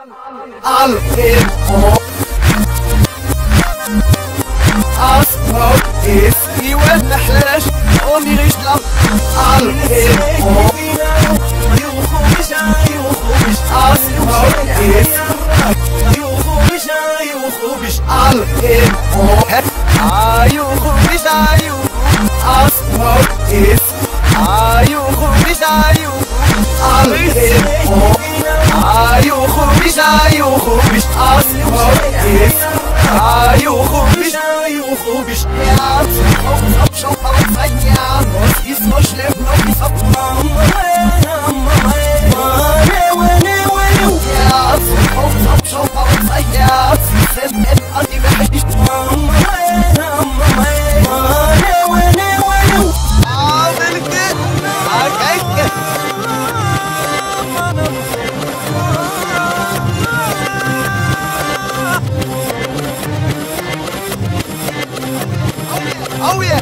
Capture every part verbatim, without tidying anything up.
Al-Hip-Hop Asphalt ist die Welt محلاش قومي غيش لك Al-Hip-Hop Asphalt ist Al-Hip-Hop Ayuhu bish ayuhu Asphalt ist Ayuhu bish ayuhu Al-Hip-Hop Ayuhu bish ayuhu bish Asphalt ist Ayuhu bish ayuhu bish Ja, auf uns abschaut, aber seit Jahren Was ist so schlimm, noch nicht ab Ja, auf uns abschaut, aber seit Jahren Sie sind nett, an die Welt nicht Oh yeah!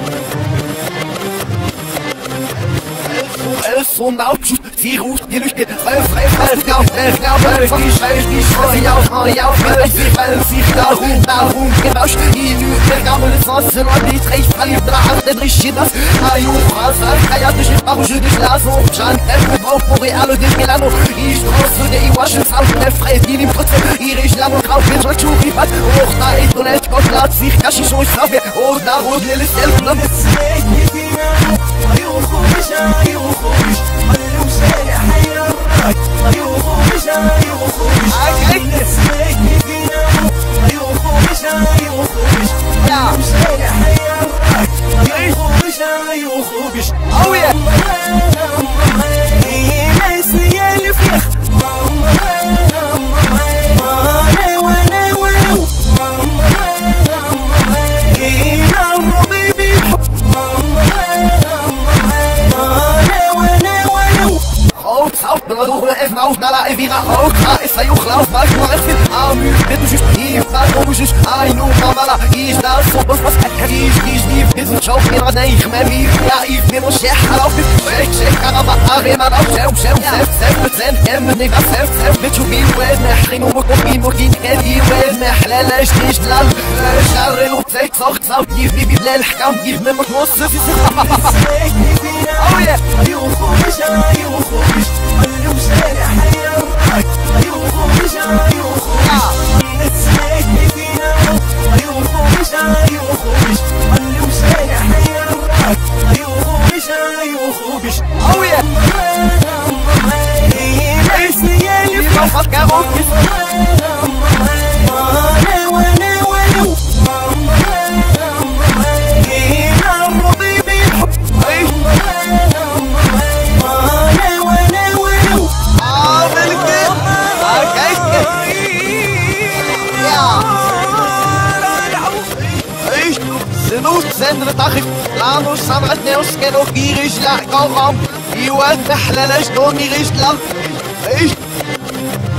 Und Ausschuss, sie ruft die Lüchte, weil frei fällt auf, der Glaube, ich weiß nicht, was ich auf, ich auf, weil sie weil sich darum, darum getauscht, die Lüge, der Glaube des Wasser, und die Recht, weil ich drauf, der Risch, das, Ayu, was, Kaya, durch den Bauch, je dich lasse, und Jan, der Bauch, Boreal, und den Milano, ich drosse, der Iwaschen, auf der Frei, die nimmt Kotze, ihre ich lang und rauf, den soll schon wie was, hoch, da ist, und echt, Gott, lat sich, das ist so, ich sag, und da, und der ist, der ist, und das ist, Oh yeah! Auf Nala Evira auch da ist er Juchlauf was nur ich bin Amü bitte ich ich frag ob ich ein nur Mama ich da so was was ich ich nicht ist schon mir da ich mehr wie ja ich bin noch sehr auf ich check aber aber auf selbst selbst selbst selbst nicht das selbst selbst mit schon mir weil نحن ومقومين وكين كذي وين حلال اشتيش لال شر لو تسيك صوت صوت يف بيبي بلا الحكام يف من متوصف Oh yeah! أيوه خوش أيوه خوش اللي وشارع حير أيوه خوش أيوه خوش نتسمعك فينا أيوه خوش أيوه خوش اللي وشارع حير أيوه خوش أيوه خوش Oh yeah! اسمي اللي فوقك أروح سندر طاخف لانو سامعت نيوس كانو كيريش لا قوام يوات محللاش دوني غيش لا ايش